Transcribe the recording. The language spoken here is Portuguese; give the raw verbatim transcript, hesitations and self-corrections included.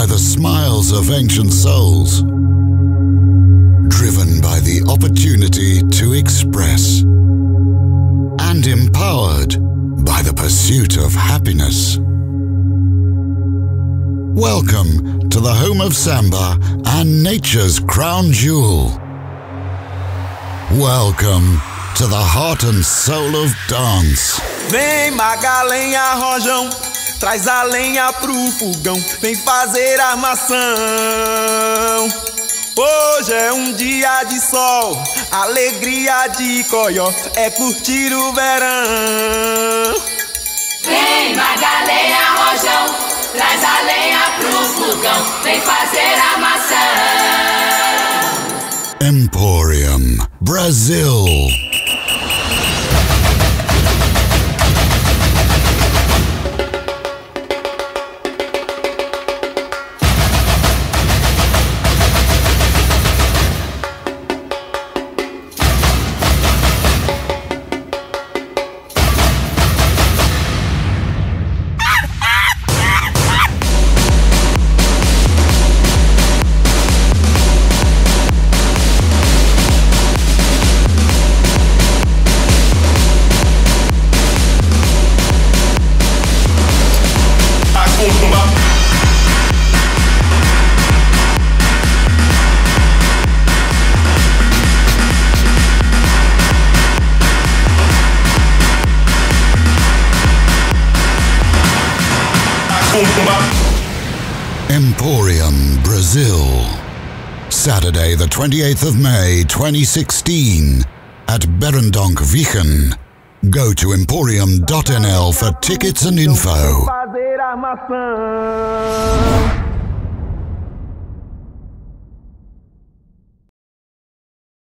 the smiles of ancient souls, driven by the opportunity to express, and empowered by the pursuit of happiness. Welcome to the home of samba and nature's crown jewel. Welcome to the heart and soul of dance. Vem Magalenha Rojão, traz a lenha pro fogão, vem fazer armação. Hoje é um dia de sol, alegria de coió, é curtir o verão. Vem Magalenha Rojão, traz a lenha pro fogão, vem fazer armação. Emporium, Brazil. Emporium, Brazil. Saturday the twenty-eighth of May twenty sixteen at Berendonk Vichen. Go to emporium dot n l for tickets and info. Fazer armação.